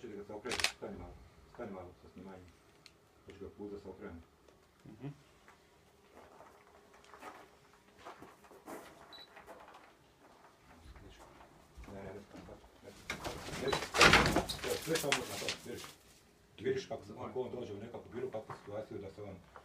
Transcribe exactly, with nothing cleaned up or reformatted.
Hoćete da se okrenete, stani malo, stani malo sa snimanjem. Hoću ga put da se okrenu. Mhm. Ne, ne, ne, ne, sve samo na to, vidiš. Vidiš kako, ako on dođe u nekakvu bilo kakvu situaciju da se on